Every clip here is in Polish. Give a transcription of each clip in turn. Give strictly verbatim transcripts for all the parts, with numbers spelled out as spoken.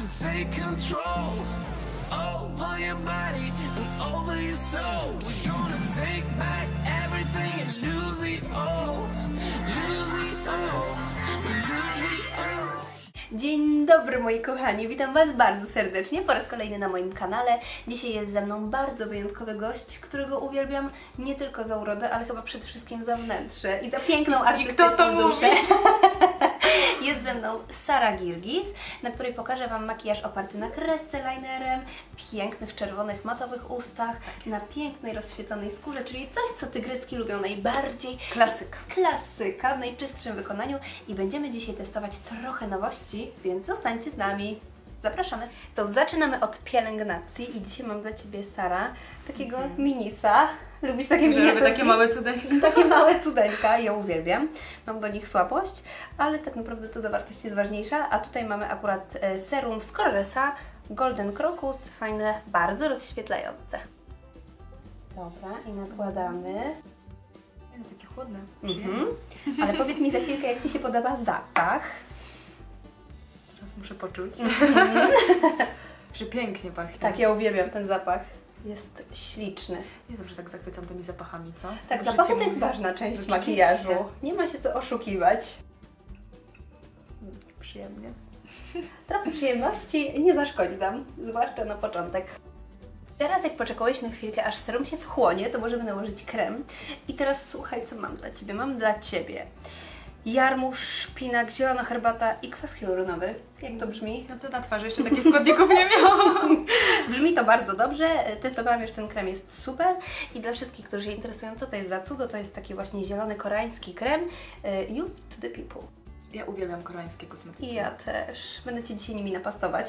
to take control over your body and over your soul. We're gonna take back everything and lose it all. Lose it all. Lose it all. Dzień dobry moi kochani, witam Was bardzo serdecznie po raz kolejny na moim kanale. Dzisiaj jest ze mną bardzo wyjątkowy gość, którego uwielbiam nie tylko za urodę, ale chyba przede wszystkim za wnętrze i za piękną artystyczną I kto to duszę. mówi? Jest ze mną Sara Girgis, na której pokażę Wam makijaż oparty na kresce linerem, pięknych czerwonych matowych ustach, na pięknej rozświetlonej skórze, czyli coś, co tygryski lubią najbardziej. Klasyka. Klasyka w najczystszym wykonaniu i będziemy dzisiaj testować trochę nowości, więc zostańcie z nami. Zapraszamy. To zaczynamy od pielęgnacji i dzisiaj mam dla Ciebie, Sara, takiego mm. minisa. Lubisz takie Żeby miniaturki? takie małe cudeńka. Takie małe cudeńka, ja uwielbiam. Mam do nich słabość, ale tak naprawdę to zawartość jest ważniejsza. A tutaj mamy akurat serum z Corresa Golden Crocus, fajne, bardzo rozświetlające. Dobra, i nakładamy. No, takie chłodne. Mhm. Ale powiedz mi za chwilkę, jak Ci się podoba zapach. Teraz muszę poczuć. Przepięknie pachnie. Tak, ja uwielbiam ten zapach. Jest śliczny. Nie zawsze tak zachwycam tymi zapachami, co? Tak, Dobrze zapachy Cię to jest mówię. ważna część Rzeczywiście. makijażu. Nie ma się co oszukiwać. Przyjemnie. Trochę przyjemności nie zaszkodzi nam, zwłaszcza na początek. Teraz jak poczekałyśmy chwilkę, aż serum się wchłonie, to możemy nałożyć krem. I teraz słuchaj, co mam dla Ciebie. Mam dla Ciebie jarmuż, szpinak, zielona herbata i kwas hialuronowy. Jak to brzmi? No to na twarzy jeszcze takich składników nie miałam. Brzmi to bardzo dobrze. Testowałam już, ten krem jest super. I dla wszystkich, którzy się interesują, co to jest za cudo, to jest taki właśnie zielony koreański krem Youth to the People. Ja uwielbiam koreańskie kosmetyki. I ja też. Będę Cię dzisiaj nimi napastować.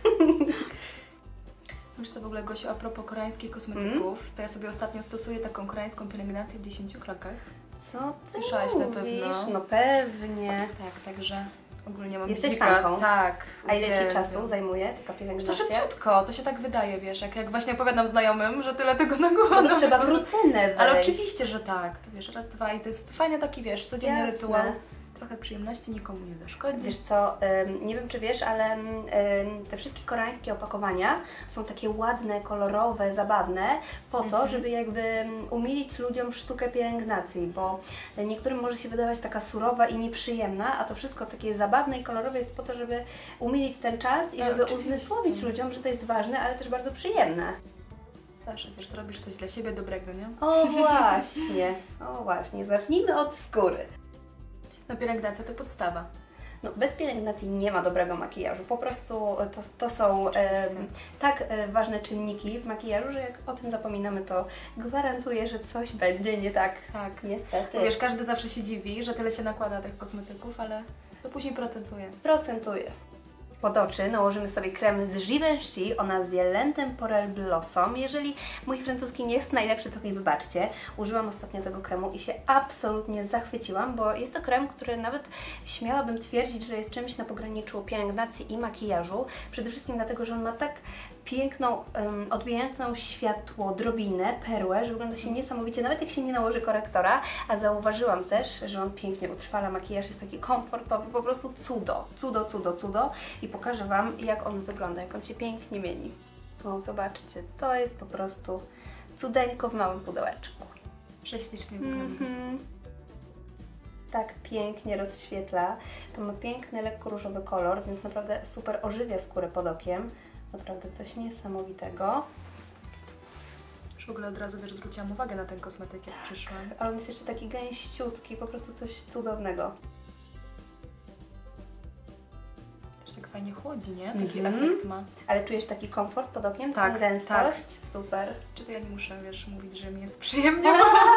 Wiesz co, w ogóle, Gosiu, a propos koreańskich kosmetyków, mm? to ja sobie ostatnio stosuję taką koreańską pielęgnację w dziesięciu krokach. Co ty Słyszałaś na mówisz? pewno. No pewnie. Tak, także ogólnie mam Jesteś bzika. fanką? Tak. A ile Ci uwielbiam. czasu zajmuje taka Wiesz co, pielęgnacja? szybciutko, to się tak wydaje, wiesz, jak, jak właśnie opowiadam znajomym, że tyle tego na głowę. No to trzeba w rutynę wejść. Ale oczywiście, że tak. To wiesz, raz, dwa i to jest fajny taki, wiesz, codzienny Jasne. rytuał. Trochę przyjemności, nikomu nie zaszkodzi. Wiesz co, ym, nie wiem czy wiesz, ale ym, te wszystkie koreańskie opakowania są takie ładne, kolorowe, zabawne po to, Mhm. żeby jakby umilić ludziom sztukę pielęgnacji, bo niektórym może się wydawać taka surowa i nieprzyjemna, a to wszystko takie zabawne i kolorowe jest po to, żeby umilić ten czas i Tak, żeby oczywiście. uzmysłowić ludziom, że to jest ważne, ale też bardzo przyjemne. Zawsze, wiesz, zrobisz coś dla siebie dobrego, nie? O właśnie, o właśnie, zacznijmy od skóry. No pielęgnacja to podstawa. No, bez pielęgnacji nie ma dobrego makijażu. Po prostu to, to są e, tak e, ważne czynniki w makijażu, że jak o tym zapominamy, to gwarantuję, że coś będzie nie tak. Tak. Niestety. Bo wiesz, każdy zawsze się dziwi, że tyle się nakłada tych kosmetyków, ale to później procentuje. Procentuje. Pod oczy nałożymy sobie krem z Givenchy o nazwie L'intemporel Blossom. Jeżeli mój francuski nie jest najlepszy, to mi wybaczcie. Użyłam ostatnio tego kremu i się absolutnie zachwyciłam, bo jest to krem, który nawet śmiałabym twierdzić, że jest czymś na pograniczu pielęgnacji i makijażu. Przede wszystkim dlatego, że on ma tak piękną, um, odbijającą światło drobinę, perłę, że wygląda się niesamowicie, nawet jak się nie nałoży korektora, a zauważyłam też, że on pięknie utrwala makijaż, jest taki komfortowy, po prostu cudo, cudo, cudo, cudo i pokażę Wam, jak on wygląda, jak on się pięknie mieni. O, zobaczcie, to jest po prostu cudeńko w małym pudełeczku. Prześlicznie wygląda. Mm-hmm. Tak pięknie rozświetla, to ma piękny, lekko różowy kolor, więc naprawdę super ożywia skórę pod okiem. Naprawdę coś niesamowitego. Już w ogóle od razu, wiesz, zwróciłam uwagę na ten kosmetyk, jak przyszłam. Ale on jest jeszcze taki gęściutki, po prostu coś cudownego. Też tak fajnie chłodzi, nie? Taki Mhm. efekt ma. Ale czujesz taki komfort pod okiem? Tak, Tą gęstość? Super. Czy to ja nie muszę, wiesz, mówić, że mi jest przyjemnie?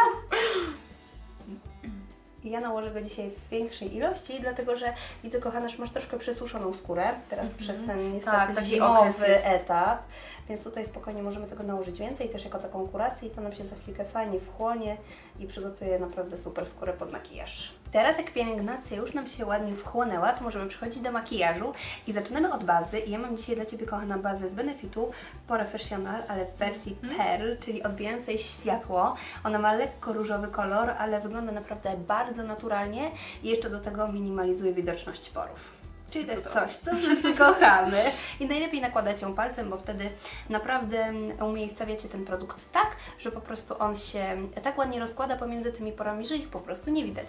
Ja nałożę go dzisiaj w większej ilości, dlatego że widzę, kochana, że masz troszkę przesuszoną skórę teraz Mhm. przez ten niestety Tak, taki zimowy okres jest. etap, więc tutaj spokojnie możemy tego nałożyć więcej, też jako taką kurację i to nam się za chwilkę fajnie wchłonie i przygotuje naprawdę super skórę pod makijaż. Teraz jak pielęgnacja już nam się ładnie wchłonęła, to możemy przechodzić do makijażu i zaczynamy od bazy. I ja mam dzisiaj dla Ciebie, kochana, bazę z Benefitu Professional, ale w wersji Mm. Pearl, czyli odbijającej światło. Ona ma lekko różowy kolor, ale wygląda naprawdę bardzo naturalnie i jeszcze do tego minimalizuje widoczność porów. Czyli to jest Cudowne. coś, co wszyscy kochamy. I najlepiej nakładać ją palcem, bo wtedy naprawdę umiejscawiacie ten produkt tak, że po prostu on się tak ładnie rozkłada pomiędzy tymi porami, że ich po prostu nie widać.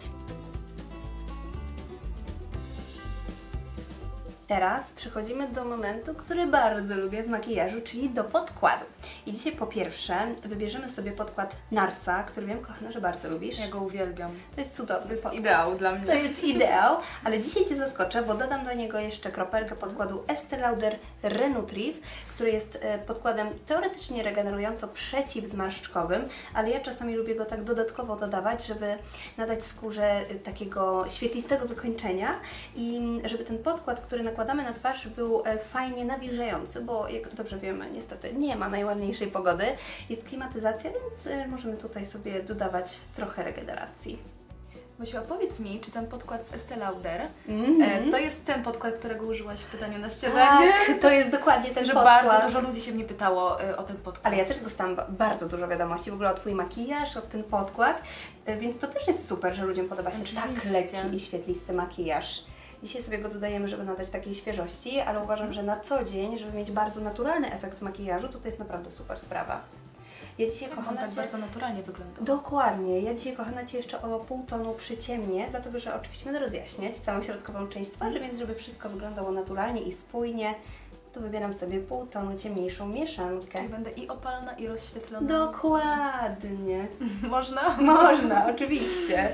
Teraz przechodzimy do momentu, który bardzo lubię w makijażu, czyli do podkładu. I dzisiaj po pierwsze wybierzemy sobie podkład Narsa, który wiem, kochana, że bardzo lubisz. Ja go uwielbiam. To jest cudowny To jest podkład. ideał dla mnie. To jest ideał, ale dzisiaj Cię zaskoczę, bo dodam do niego jeszcze kropelkę podkładu Estée Lauder Renutriv, który jest podkładem teoretycznie regenerująco przeciwzmarszczkowym, ale ja czasami lubię go tak dodatkowo dodawać, żeby nadać skórze takiego świetlistego wykończenia i żeby ten podkład, który nakładamy na twarz, był fajnie nawilżający, bo jak dobrze wiemy, niestety nie ma najładniejszej pogody, jest klimatyzacja, więc możemy tutaj sobie dodawać trochę regeneracji. Gosiu, opowiedz mi, czy ten podkład z Estée Lauder Mm-hmm. e, to jest ten podkład, którego użyłaś w pytaniu na śniadanie? Tak, to jest dokładnie ten Że podkład. bardzo dużo ludzi się mnie pytało e, o ten podkład. Ale ja też dostałam ba- bardzo dużo wiadomości w ogóle o Twój makijaż, o ten podkład, e, więc to też jest super, że ludziom podoba się tak Oczywiście. lekki i świetlisty makijaż. Dzisiaj sobie go dodajemy, żeby nadać takiej świeżości, ale uważam, że na co dzień, żeby mieć bardzo naturalny efekt makijażu, to to jest naprawdę super sprawa. Ja dzisiaj, On kochana, tak Cię... bardzo naturalnie wygląda. Dokładnie. Ja dzisiaj, kochana, Cię jeszcze o pół tonu przyciemnię, dlatego że oczywiście będę rozjaśniać całą środkową część twarzy, więc żeby wszystko wyglądało naturalnie i spójnie, to wybieram sobie pół tonu ciemniejszą mieszankę. Czyli będę i opalona, i rozświetlona. Dokładnie. Można? Można, oczywiście.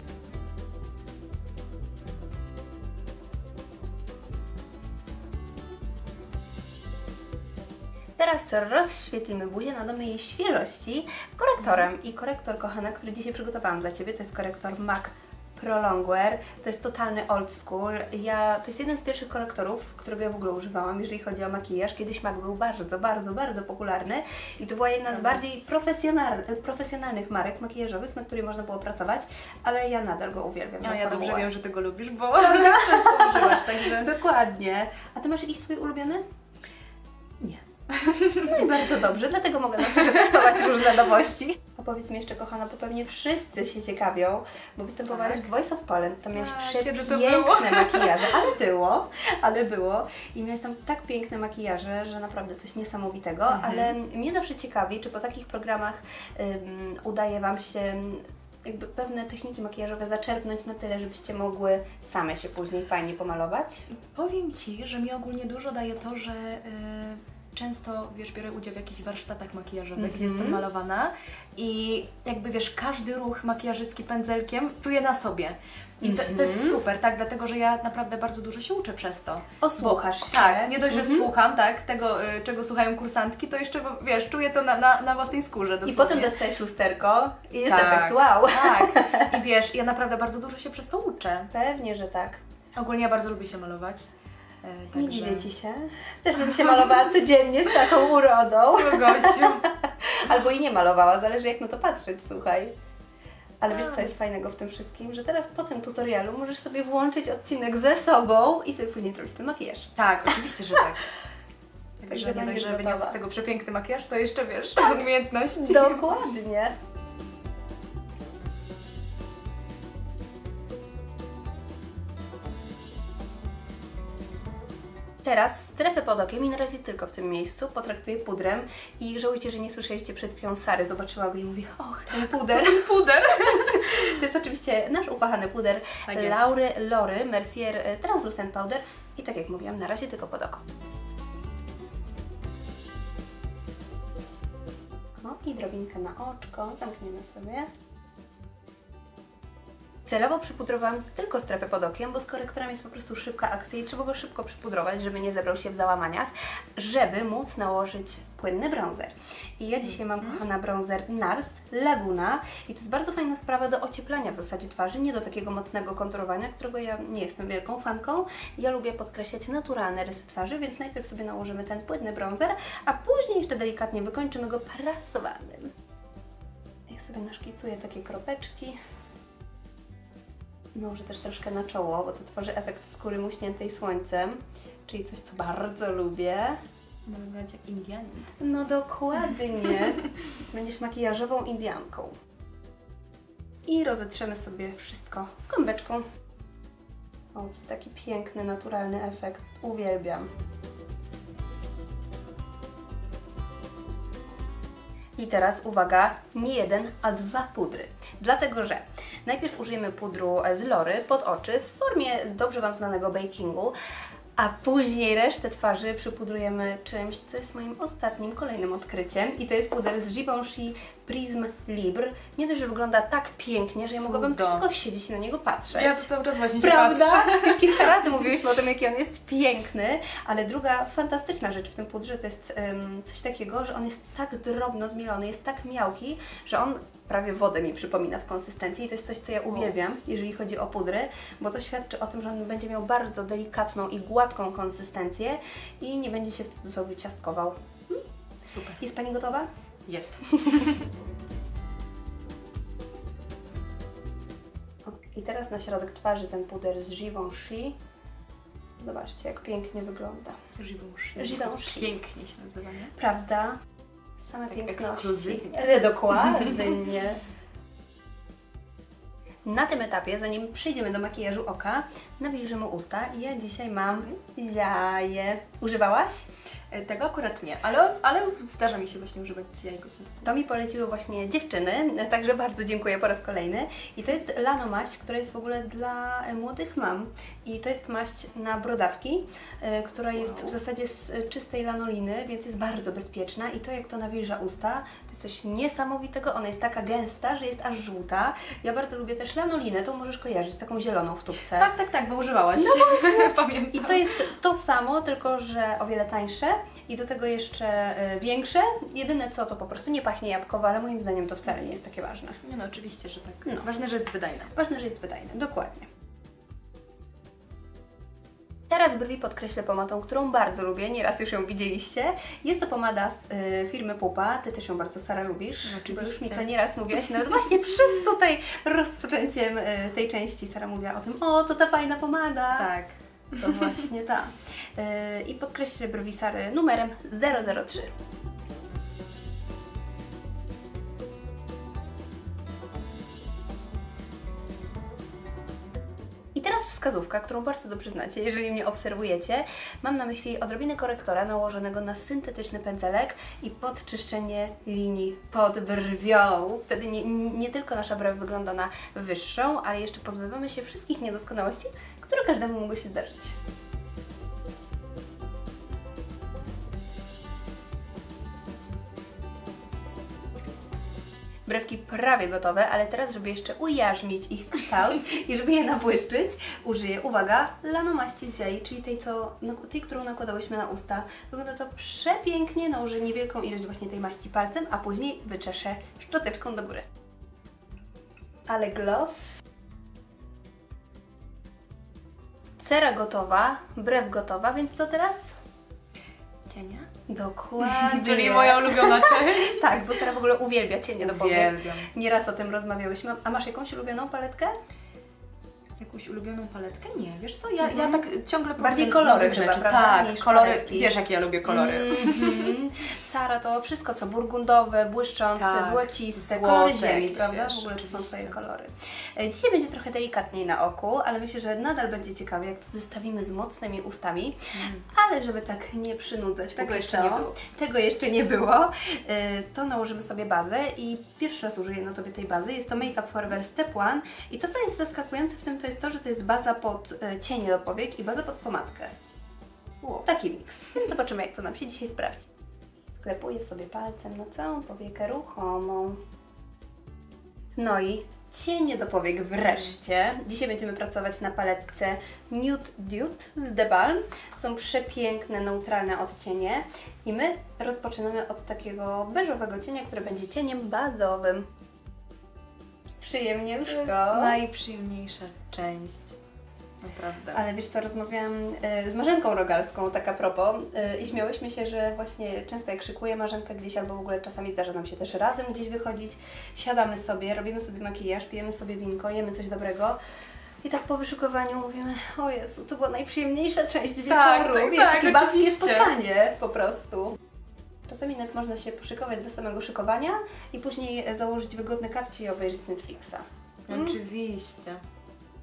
Teraz rozświetlimy buzię, nadamy jej świeżości korektorem. I korektor, kochana, który dzisiaj przygotowałam dla Ciebie, to jest korektor M A C Pro Longwear. To jest totalny old school. Ja, to jest jeden z pierwszych korektorów, którego ja w ogóle używałam, jeżeli chodzi o makijaż. Kiedyś M A C był bardzo, bardzo, bardzo popularny i to była jedna z bardziej profesjonal, profesjonalnych marek makijażowych, na której można było pracować, ale ja nadal go uwielbiam. A za ja dobrze formułę. wiem, że Ty go lubisz, bo często używasz, także... Dokładnie. A Ty masz jakiś swój ulubiony? Nie. No i bardzo dobrze, dlatego mogę na sobie testować różne nowości. Opowiedz mi jeszcze, kochana, bo pewnie wszyscy się ciekawią, bo występowałaś Tak. w Voice of Poland, tam miałaś Tak, kiedy to było? przepiękne makijaże, ale było, ale było i miałaś tam tak piękne makijaże, że naprawdę coś niesamowitego, Mhm. ale mnie zawsze ciekawi, czy po takich programach ym, udaje Wam się jakby pewne techniki makijażowe zaczerpnąć na tyle, żebyście mogły same się później fajnie pomalować? Powiem Ci, że mi ogólnie dużo daje to, że y, często, wiesz, biorę udział w jakichś warsztatach makijażowych, Mhm. gdzie jestem malowana i jakby, wiesz, każdy ruch makijażystki pędzelkiem czuję na sobie. I to, to jest Mhm. super, tak? Dlatego, że ja naprawdę bardzo dużo się uczę przez to. Osłuchasz się. Tak, nie dość, że Mhm. słucham, tak, tego, y, czego słuchają kursantki, to jeszcze, wiesz, czuję to na, na, na własnej skórze I dosłownie. potem dostajesz lusterko i jest Tak. efekt wow. Tak, i wiesz, ja naprawdę bardzo dużo się przez to uczę. Pewnie, że tak. Ogólnie ja bardzo lubię się malować. e, Nie także- dziwię Ci się. Też bym się malowała codziennie z taką urodą. No, Gosiu. Albo i nie malowała, zależy jak na to patrzeć, słuchaj. Ale wiesz co Tak. jest fajnego w tym wszystkim? Że teraz po tym tutorialu możesz sobie włączyć odcinek ze sobą i sobie później zrobić ten makijaż. Tak, oczywiście, że tak. Także Także nie dość, będziesz że gotowa. wyniosę z tego przepiękny makijaż, to jeszcze wiesz, umiejętności. Dokładnie. Teraz strefę pod okiem i na razie tylko w tym miejscu potraktuję pudrem i żałujcie, że nie słyszeliście przed chwilą Sary, zobaczyła go i mówi, och, ten puder. Puder. To jest oczywiście nasz ukochany puder Tak jest. Laury Lory Mercier Translucent Powder i tak jak mówiłam, na razie tylko pod oko. O, i drobinkę na oczko, zamkniemy sobie. Celowo przypudrowałam tylko strefę pod okiem, bo z korektorem jest po prostu szybka akcja i trzeba go szybko przypudrować, żeby nie zebrał się w załamaniach, żeby móc nałożyć płynny bronzer. I ja dzisiaj mam, kochana, bronzer Nars Laguna i to jest bardzo fajna sprawa do ocieplania w zasadzie twarzy, nie do takiego mocnego konturowania, którego ja nie jestem wielką fanką. Ja lubię podkreślać naturalne rysy twarzy, więc najpierw sobie nałożymy ten płynny bronzer, a później jeszcze delikatnie wykończymy go prasowanym. Ja sobie naszkicuję takie kropeczki. Może też troszkę na czoło, bo to tworzy efekt skóry muśniętej słońcem, czyli coś, co bardzo lubię. No wyglądać jak Indianin. No dokładnie. Będziesz makijażową Indianką. I rozetrzemy sobie wszystko gąbeczką. O, to jest taki piękny, naturalny efekt. Uwielbiam. I teraz uwaga, nie jeden, a dwa pudry. Dlatego, że najpierw użyjemy pudru z Lory pod oczy w formie dobrze Wam znanego bakingu, a później resztę twarzy przypudrujemy czymś, co jest moim ostatnim, kolejnym odkryciem. I to jest puder z Givenchy Prism Libre. Nie dość, że wygląda tak pięknie, że ja mogłabym Cudo. tylko siedzieć i na niego patrzeć. Ja to cały czas właśnie się Prawda? patrzę. Już kilka razy mówiłyśmy o tym, jaki on jest piękny, ale druga fantastyczna rzecz w tym pudrze to jest um, coś takiego, że on jest tak drobno zmielony, jest tak miałki, że on prawie wodę mi przypomina w konsystencji i to jest coś, co ja uwielbiam, jeżeli chodzi o pudry, bo to świadczy o tym, że on będzie miał bardzo delikatną i gładką konsystencję i nie będzie się w cudzysłowie ciastkował. Hmm? Super. Jest Pani gotowa? Jest. I teraz na środek twarzy ten puder z Givenchy. Zobaczcie, jak pięknie wygląda. Givenchy. Givenchy. Pięknie się nazywa, nie? Prawda? Same Tak piękności. ekskluzywnie. Ale dokładnie. Na tym etapie, zanim przejdziemy do makijażu oka, nawilżymy usta i ja dzisiaj mam ziaje. Używałaś? Tego akurat nie, ale, ale zdarza mi się właśnie używać jaj kosmetycznych. To mi poleciły właśnie dziewczyny, także bardzo dziękuję po raz kolejny. I to jest Lano maść, która jest w ogóle dla młodych mam. I to jest maść na brodawki, y, która jest w zasadzie z czystej lanoliny, więc jest bardzo bezpieczna. I to, jak to nawilża usta, to jest coś niesamowitego. Ona jest taka gęsta, że jest aż żółta. Ja bardzo lubię też lanolinę, to możesz kojarzyć, taką zieloną w tubce. Tak, tak, tak, bo używałaś. No pamiętam. I to jest to samo, tylko że o wiele tańsze i do tego jeszcze y, większe. Jedyne co, to po prostu nie pachnie jabłkowo, ale moim zdaniem to wcale nie jest takie ważne. Nie no, oczywiście, że tak. No. Ważne, że jest wydajna. Ważne, że jest wydajne, dokładnie. Teraz brwi podkreślę pomadą, którą bardzo lubię, nieraz już ją widzieliście. Jest to pomada z y, firmy Pupa, Ty też ją bardzo, Sara, lubisz. No, oczywiście. Bo już mi to nieraz mówiłaś, nawet właśnie przed tutaj rozpoczęciem y, tej części Sara mówiła o tym, o, to ta fajna pomada. Tak. To właśnie ta. Yy, I podkreślę brwi Sary numerem zero zero trzy. I teraz wskazówka, którą bardzo dobrze znacie, jeżeli mnie obserwujecie. Mam na myśli odrobinę korektora nałożonego na syntetyczny pędzelek i podczyszczenie linii pod brwią. Wtedy nie, nie tylko nasza brew wygląda na wyższą, ale jeszcze pozbywamy się wszystkich niedoskonałości, które każdemu mogą się zdarzyć. Brewki prawie gotowe, ale teraz, żeby jeszcze ujarzmić ich kształt i żeby je nabłyszczyć, użyję, uwaga, Lano maści z ziai, czyli tej, co, tej, którą nakładałyśmy na usta. Wygląda to przepięknie, nałożę niewielką ilość właśnie tej maści palcem, a później wyczeszę szczoteczką do góry. Ale gloss. Cera gotowa, brew gotowa, więc co teraz? Cienia? Dokładnie. Czyli moja ulubiona część. Tak, bo Sara w ogóle uwielbia cienie do powiek. Uwielbiam. Nieraz o tym rozmawiałyśmy. A masz jakąś ulubioną paletkę? Jakąś ulubioną paletkę? Nie, wiesz co, ja, ja tak ciągle Bardziej próbuję kolory nowych chyba, rzeczy. prawda? Tak, Niż kolory, paletki. wiesz jakie ja lubię kolory. Mm-hmm. Sara to wszystko co burgundowe, błyszczące, Tak, złociste, złote kolory ziemi, jakieś, prawda? wiesz, W ogóle to są oczywiście. Twoje kolory. E, Dzisiaj będzie trochę delikatniej na oku, ale myślę, że nadal będzie ciekawie, jak to zestawimy z mocnymi ustami. Mm. Ale żeby tak nie przynudzać Tego póki jeszcze co, nie było. Tego jeszcze nie było. E, To nałożymy sobie bazę i pierwszy raz użyję na Tobie tej bazy. Jest to Make Up Forever Step One i to, co jest zaskakujące w tym, to jest to, że to jest baza pod e, cienie do powiek i baza pod pomadkę. Wow. Taki miks. Więc zobaczymy, jak to nam się dzisiaj sprawdzi. Wklepuję sobie palcem na całą powiekę ruchomą. No i cienie do powiek wreszcie. Dzisiaj będziemy pracować na paletce Nude Dude z The Balm. Są przepiękne, neutralne odcienie. I my rozpoczynamy od takiego beżowego cienia, który będzie cieniem bazowym. Przyjemnie To jest łóżko. najprzyjemniejsza część. Naprawdę. Ale wiesz co, rozmawiałam y, z Marzenką Rogalską, tak a propos, y, i śmiałyśmy się, że właśnie często jak szykuje Marzenka gdzieś, albo w ogóle czasami zdarza nam się też razem gdzieś wychodzić, siadamy sobie, robimy sobie makijaż, pijemy sobie winko, jemy coś dobrego i tak po wyszykowaniu mówimy, o Jezu, to była najprzyjemniejsza część wieczoru, Tak, tak, wiesz, tak, takie babskie oczywiście. spotkanie po prostu. Czasami nawet można się poszykować do samego szykowania i później założyć wygodne kapcie i obejrzeć Netflixa. Oczywiście.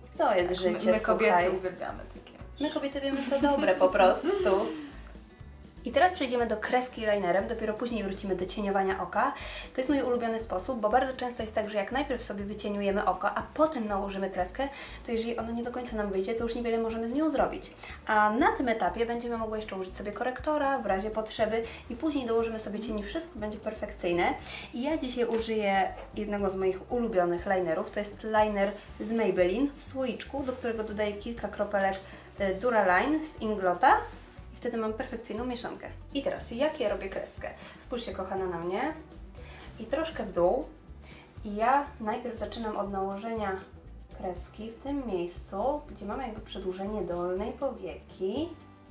To jest życie, My kobiety słuchaj. uwielbiamy takie. My kobiety wiemy co dobre po prostu. I teraz przejdziemy do kreski linerem, dopiero później wrócimy do cieniowania oka. To jest mój ulubiony sposób, bo bardzo często jest tak, że jak najpierw sobie wycieniujemy oko, a potem nałożymy kreskę, to jeżeli ono nie do końca nam wyjdzie, to już niewiele możemy z nią zrobić. A na tym etapie będziemy mogły jeszcze użyć sobie korektora w razie potrzeby i później dołożymy sobie cień i wszystko będzie perfekcyjne. I ja dzisiaj użyję jednego z moich ulubionych linerów, to jest liner z Maybelline w słoiczku, do którego dodaję kilka kropelek Duraline z Inglota. Wtedy mam perfekcyjną mieszankę. I teraz, jak ja robię kreskę? Spójrzcie, kochana, na mnie. I troszkę w dół. I ja najpierw zaczynam od nałożenia kreski w tym miejscu, gdzie mamy jakby przedłużenie dolnej powieki.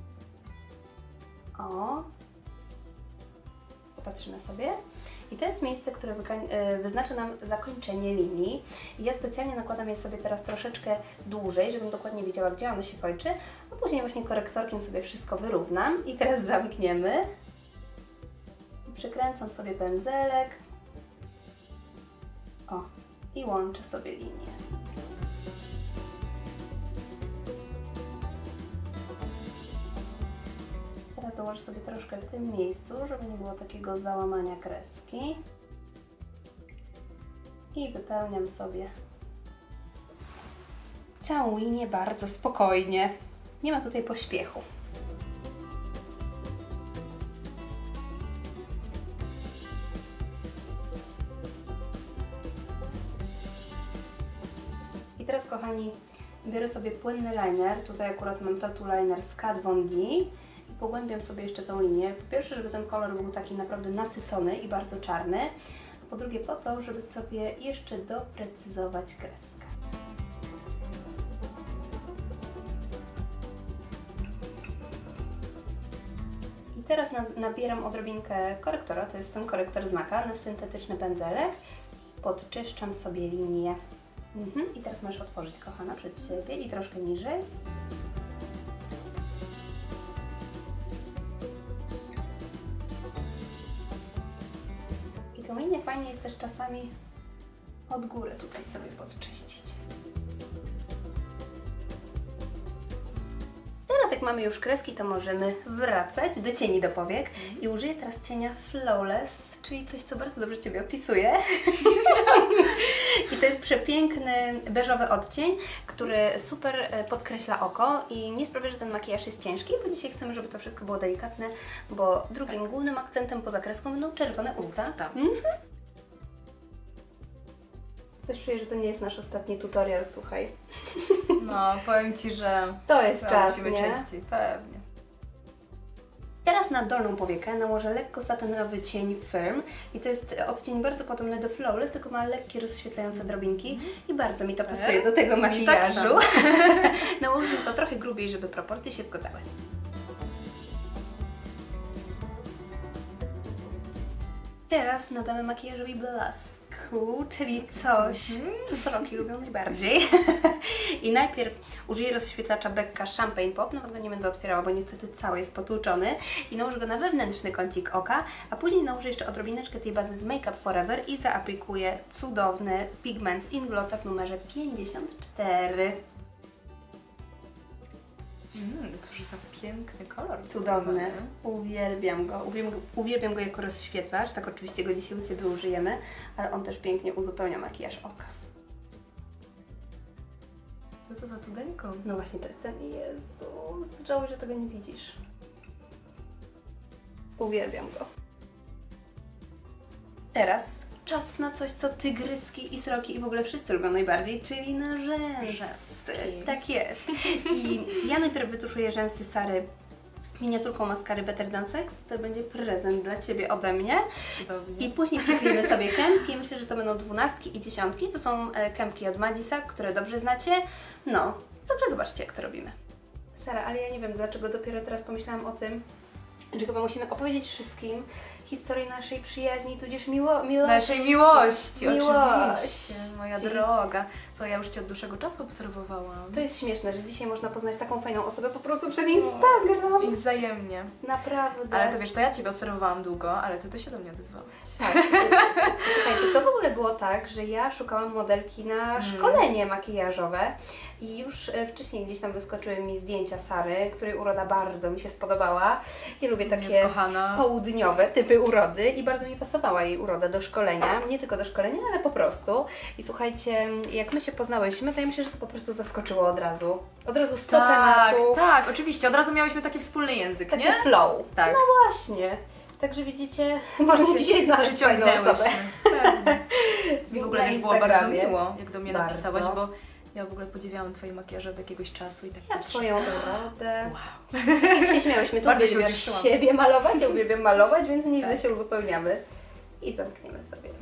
O. Popatrzymy sobie. I to jest miejsce, które wyznacza nam zakończenie linii. I ja specjalnie nakładam je sobie teraz troszeczkę dłużej, żebym dokładnie wiedziała, gdzie ono się kończy, a później właśnie korektorkiem sobie wszystko wyrównam. I teraz zamkniemy. I przykręcam sobie pędzelek. O, i łączę sobie linię. Teraz dołożę sobie troszkę w tym miejscu, żeby nie było takiego załamania kreski. I wypełniam sobie całą linię bardzo spokojnie. Nie ma tutaj pośpiechu. I teraz, kochani, biorę sobie płynny liner. Tutaj akurat mam Tattoo Liner z Kat Von D. Pogłębiam sobie jeszcze tą linię. Po pierwsze, żeby ten kolor był taki naprawdę nasycony i bardzo czarny. A po drugie po to, żeby sobie jeszcze doprecyzować kreskę. I teraz nabieram odrobinkę korektora, to jest ten korektor z Maka na syntetyczny pędzelek. Podczyszczam sobie linię. Mhm. I teraz możesz otworzyć, kochana, przed siebie i troszkę niżej. Tą linię fajnie jest też czasami od góry tutaj sobie podczyścić. Teraz jak mamy już kreski, to możemy wracać do cieni do powiek i użyję teraz cienia Flawless, czyli coś, co bardzo dobrze Ciebie opisuje. I to jest przepiękny beżowy odcień, który super podkreśla oko i nie sprawia, że ten makijaż jest ciężki, bo dzisiaj chcemy, żeby to wszystko było delikatne, bo drugim tak. głównym akcentem poza kreską będą czerwone usta. usta. Mhm. Coś czuję, że to nie jest nasz ostatni tutorial, słuchaj. No, powiem Ci, że to jest czas, musimy nie? częściej, pewnie. Teraz na dolną powiekę nałożę lekko satynowy cień Firm i to jest odcień bardzo podobny do Flawless, tylko ma lekkie rozświetlające drobinki mm. i bardzo mi to pasuje do tego makijażu. Tak nałożymy to trochę grubiej, żeby proporcje się zgadzały. Teraz nadamy makijażowi blasku, czyli coś, mm. co sroki lubią najbardziej. I najpierw użyję rozświetlacza Becca Champagne Pop, nawet go nie będę otwierała, bo niestety cały jest potłuczony. I nałożę go na wewnętrzny kącik oka, a później nałożę jeszcze odrobineczkę tej bazy z Make Up Forever i zaaplikuję cudowny pigment z Inglota w numerze pięćdziesiąt cztery. Mm, cóż za piękny kolor. Cudowny. Uwielbiam go. Uwielbiam, uwielbiam go jako rozświetlacz. Tak, oczywiście go dzisiaj u Ciebie użyjemy, ale on też pięknie uzupełnia makijaż oka. Co to za cudeńko? No właśnie, to jest ten. Jezu, żałuję, że tego nie widzisz. Uwielbiam go. Teraz czas na coś, co tygryski i sroki i w ogóle wszyscy lubią najbardziej, czyli na rzęsy. Tak jest. I ja najpierw wytuszuję rzęsy Sary miniaturką maskary Better Than Sex. To będzie prezent dla Ciebie ode mnie. Cudownie. I później przykryjemy sobie kępki. Myślę, że to będą dwunastki i dziesiątki. To są kępki od Madisa, które dobrze znacie. No, dobrze, zobaczcie, jak to robimy. Sara, ale ja nie wiem, dlaczego dopiero teraz pomyślałam o tym, że chyba musimy opowiedzieć wszystkim historię naszej przyjaźni, tudzież miło, miłości. Naszej miłości, miłości, oczywiście, moja droga. Co, ja już Cię od dłuższego czasu obserwowałam. To jest śmieszne, że dzisiaj można poznać taką fajną osobę po prostu przez Instagram. I wzajemnie. Naprawdę. Ale to wiesz, to ja Ciebie obserwowałam długo, ale Ty to się do mnie odezwałaś. Tak. Słuchajcie, to w ogóle było tak, że ja szukałam modelki na szkolenie makijażowe i już e, wcześniej gdzieś tam wyskoczyły mi zdjęcia Sary, której uroda bardzo mi się spodobała. Ja lubię takie Jest kochana. południowe typy urody i bardzo mi pasowała jej uroda do szkolenia. Nie tylko do szkolenia, ale po prostu. I słuchajcie, jak my się poznałyśmy, to ja myślę, że to po prostu zaskoczyło od razu. Od razu sto Tak, tematów. tak, oczywiście. Od razu miałyśmy taki wspólny język, Taki nie? flow. Tak. No właśnie. Także widzicie, można się dzisiaj znaleźć fajną Przyciągnęłyśmy. osobę. Pewnie. Mi w ogóle Na też było bardzo Instagramie. miło, jak do mnie Bardzo. napisałaś, bo ja w ogóle podziwiałam Twoje makijaże od jakiegoś czasu i tak Ja patrzę. Twoją urodę. Wow. Się śmiałyśmy, to Bardzo się uwielbiasz ucieszyłam. siebie malować, ja uwielbiam malować, więc nieźle się uzupełniamy. I zamkniemy sobie.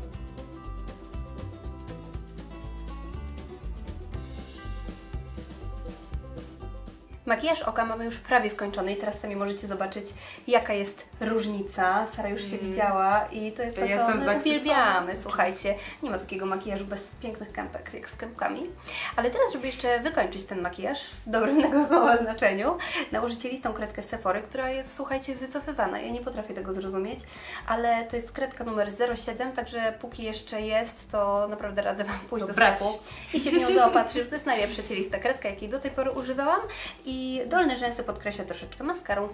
Makijaż oka mamy już prawie skończony i teraz sami możecie zobaczyć, jaka jest różnica. Sara już się widziała i to jest to, Ja co jestem my zachwycona. uwielbiamy. Słuchajcie, nie ma takiego makijażu bez pięknych kępek, jak z kępkami. Ale teraz, żeby jeszcze wykończyć ten makijaż w dobrym tego słowa znaczeniu, nałożycie listą kredkę Sephory, która jest, słuchajcie, wycofywana. Ja nie potrafię tego zrozumieć, ale to jest kredka numer zero siedem, także póki jeszcze jest, to naprawdę radzę Wam pójść do brać. sklepu i się w nią zaopatrzyć. To jest najlepsza cielista kredka, jakiej do tej pory używałam. I dolne rzęsy podkreślę troszeczkę maskarą.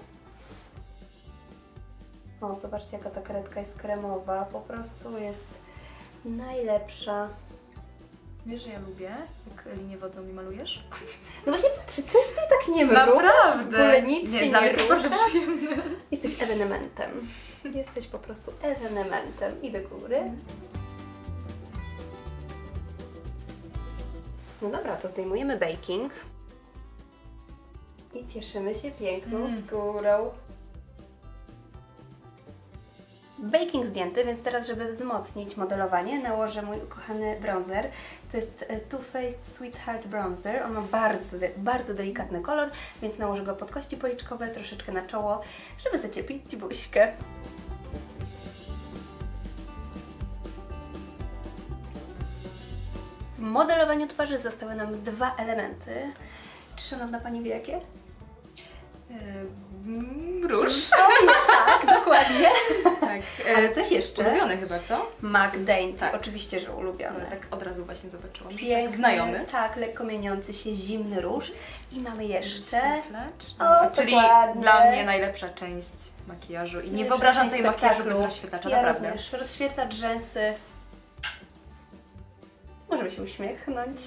O, zobaczcie, jaka ta kredka jest kremowa. Po prostu jest najlepsza. Wiesz, że ja lubię, jak linię wodną mi malujesz? No właśnie patrzcie, coś Ty tak nie mrugasz. Naprawdę! W ogóle nic nie, się dla nie mnie to bardzo ruszasz. przyjemne. Jesteś ewenementem. Jesteś po prostu ewenementem. I do góry. No dobra, to zdejmujemy baking. I cieszymy się piękną Mm. skórą. Baking zdjęty, więc teraz, żeby wzmocnić modelowanie, nałożę mój ukochany bronzer. To jest e, Too Faced Sweetheart Bronzer. On ma bardzo, de- bardzo delikatny kolor, więc nałożę go pod kości policzkowe, troszeczkę na czoło, żeby zacieplić Ci buźkę. W modelowaniu twarzy zostały nam dwa elementy. Czy szanowna Pani wie jakie? Yy, róż. Tak, dokładnie. Tak. Ale coś jeszcze? Ulubiony chyba, co? Mac Dainty, Tak. oczywiście, że ulubiony. Ale tak od razu właśnie zobaczyłam. że Piękny, Tak znajomy. tak, lekko mieniący się zimny róż. I mamy jeszcze... Wyświetlacz. O, Czyli dokładnie. dla mnie najlepsza część makijażu. I nie wyobrażam sobie makijażu bez rozświetlacza, ja naprawdę. Również. Rozświetlacz, rzęsy. Możemy się uśmiechnąć.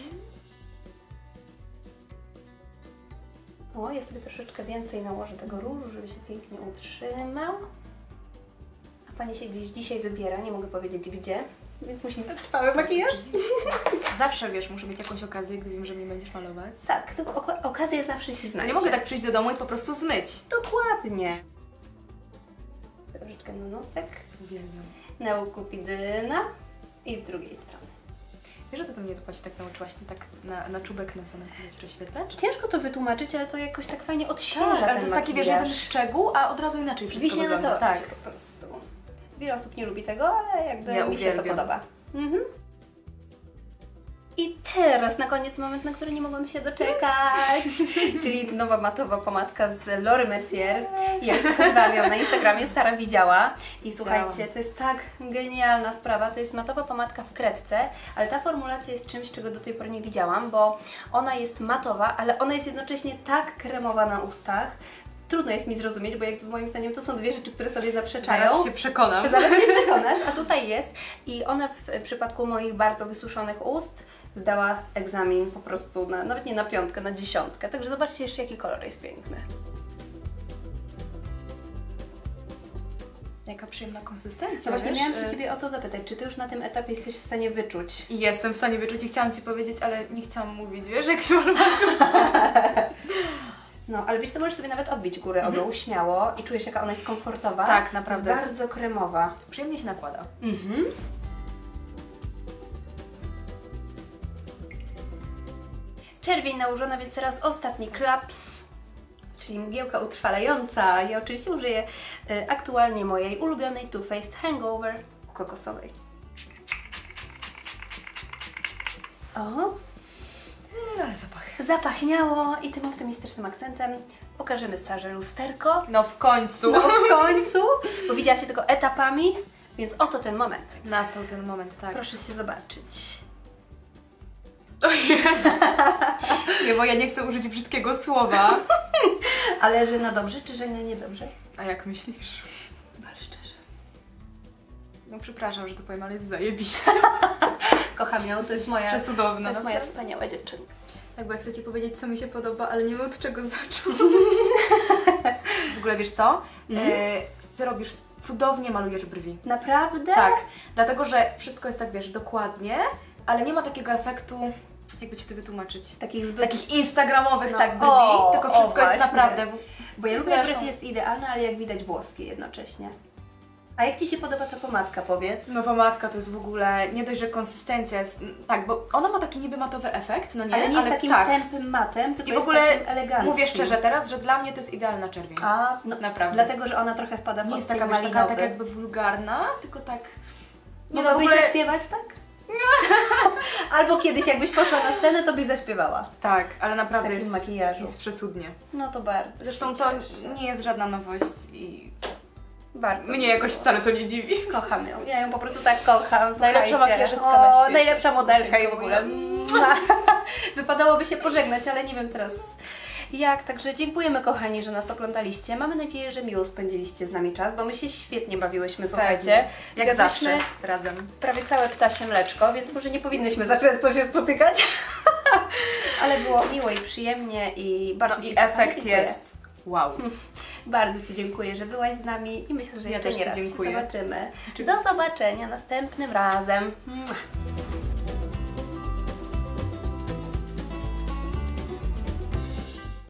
O, ja sobie troszeczkę więcej nałożę tego różu, żeby się pięknie utrzymał. A Pani się gdzieś dzisiaj wybiera, nie mogę powiedzieć gdzie, więc musi być trwały makijaż. Zawsze, wiesz, muszę mieć jakąś okazję, gdy wiem, że mi będziesz malować. Tak, to ok- okazja zawsze się To znajdzie. nie mogę tak przyjść do domu i po prostu zmyć. Dokładnie. Troszeczkę na nosek, Uwielbiam. na łuku pidyna i z drugiej strony. Wiesz, że to mnie to właśnie tak nauczyłaś, tak na, na czubek nosa nakładać rozświetlacz? Ciężko to wytłumaczyć, ale to jakoś tak fajnie odświeża Tak, ale ten to jest taki, wiesz, makijaż. jeden szczegół, a od razu inaczej wszystko Wiśnie na wygląda. torcie Tak. po prostu. Wiele osób nie lubi tego, ale jakby Ja mi się to uwielbiam. podoba. Mhm. I teraz na koniec moment, na który nie mogłam się doczekać, czyli nowa matowa pomadka z Laura Mercier. Ja już pokazywałam ją na Instagramie, Sara widziała. I słuchajcie, to jest tak genialna sprawa, to jest matowa pomadka w kredce, ale ta formulacja jest czymś, czego do tej pory nie widziałam, bo ona jest matowa, ale ona jest jednocześnie tak kremowa na ustach. Trudno jest mi zrozumieć, bo jakby moim zdaniem to są dwie rzeczy, które sobie zaprzeczają. Zaraz się przekonam. Zaraz się przekonasz, a tutaj jest. I ona w przypadku moich bardzo wysuszonych ust zdała egzamin po prostu, na, nawet nie na piątkę, na dziesiątkę. Także zobaczcie jeszcze, jaki kolor jest piękny. Jaka przyjemna konsystencja, No właśnie wiesz? miałam się Y, Ciebie o to zapytać, czy Ty już na tym etapie jesteś w stanie wyczuć? I jestem w stanie wyczuć i chciałam Ci powiedzieć, ale nie chciałam mówić, wiesz, jak masz No, ale wiesz co, możesz sobie nawet odbić górę o dół śmiało i czujesz, jaka ona jest komfortowa. Tak, naprawdę. Jest bardzo kremowa. Przyjemnie się nakłada. Mhm. Czerwień nałożona, więc teraz ostatni klaps, czyli mgiełka utrwalająca. Ja oczywiście użyję y, aktualnie mojej ulubionej Too Faced Hangover kokosowej. O, No ale zapach. zapachniało i tym optymistycznym akcentem pokażemy Sarze lusterko. No w końcu. No w końcu, bo widziała się tylko etapami, więc oto ten moment. Nastał ten moment, tak. Proszę się zobaczyć. O Jezu. Nie, bo ja nie chcę użyć brzydkiego słowa. Ale że na dobrze, czy że na niedobrze? A jak myślisz? Bardzo szczerze. No przepraszam, że to powiem, ale jest zajebiście. Kocham ją, to jest moja, to Przecudowna. jest moja naprawdę. wspaniała dziewczynka. Tak, bo ja chcę Ci powiedzieć, co mi się podoba, ale nie wiem od czego zacząć. W ogóle wiesz co? Mhm. E, ty robisz, cudownie malujesz brwi. Naprawdę? Tak, dlatego że wszystko jest tak, wiesz, dokładnie, ale nie ma takiego efektu, jakby Ci to wytłumaczyć, Takich zbyt... takich instagramowych No, tak brwi, o, tylko o, wszystko jest właśnie. naprawdę... Bo ja lubię, Zresztą- brew jest idealny, ale jak widać włoskie jednocześnie. A jak Ci się podoba ta pomadka, powiedz? Nowa matka to jest w ogóle, nie dość, że konsystencja jest, tak, bo ona ma taki niby matowy efekt, no nie, ale nie jest takim tak. tępym matem, tylko I w jest ogóle takim eleganckim. mówię szczerze teraz, że dla mnie to jest idealna czerwień. A, no, Naprawdę. Dlatego, że ona trochę wpada w Nie jest odcień taka, wiesz, taka malinowy. tak jakby wulgarna, tylko tak... Nie, no w Mogłabyś ogóle... zaśpiewać, tak? Albo kiedyś jakbyś poszła na scenę, to byś zaśpiewała. Tak, ale naprawdę W takim jest, makijażu. jest przecudnie. No to bardzo. Zresztą się to cieszę. nie jest żadna nowość i Bardzo. mnie jakoś wcale to nie dziwi. Kocham ją. Ja ją po prostu tak kocham. Najlepsza słuchajcie. makijażystka O, na świecie. Najlepsza modelka i w ogóle. Dziękuję. Mua. Wypadałoby się pożegnać, ale nie wiem teraz jak. Także dziękujemy kochani, że nas oglądaliście. Mamy nadzieję, że miło spędziliście z nami czas, bo my się świetnie bawiłyśmy, słuchajcie. Pewnie. Jak Zjadłyśmy zawsze, razem. prawie całe ptasie mleczko, więc może nie powinnyśmy za często się spotykać. Ale było miło i przyjemnie i bardzo No Ci i kochani, efekt dziękuję. jest wow. Bardzo Ci dziękuję, że byłaś z nami i myślę, że Ja jeszcze też nie Ci raz się dziękuję. zobaczymy. Oczywiście. Do zobaczenia następnym razem. Mua.